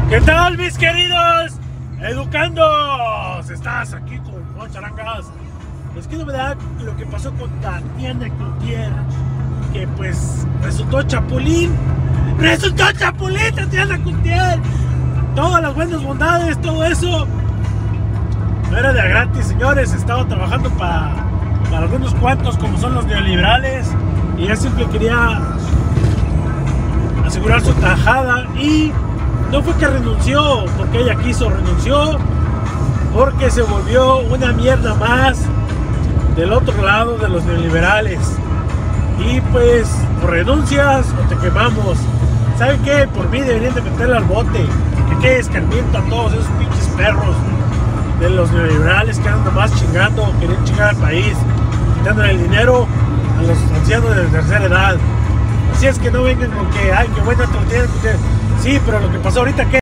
¿Qué tal, mis queridos educandos? Estás aquí con Juan Charangas. Es que novedad lo que pasó con Tatiana Cloutier, que pues resultó chapulín. ¡Resultó chapulín, Tatiana Cloutier! Todas las buenas bondades, todo eso no era de a gratis, señores. Estaba trabajando para algunos cuantos, como son los neoliberales, y ella siempre quería asegurar su tajada. Y no fue que renunció porque ella quiso, renunció porque se volvió una mierda más del otro lado de los neoliberales. Y pues, o renuncias o te quemamos. ¿Saben qué? Por mí deberían de meterla al bote, que quede escarmiento a todos esos pinches perros de los neoliberales que andan nomás chingando, queriendo chingar al país, quitándole el dinero a los ancianos de tercera edad. Así es que no vengan con que, ay, qué buena tortilla. Sí, pero lo que pasó ahorita, ¿qué?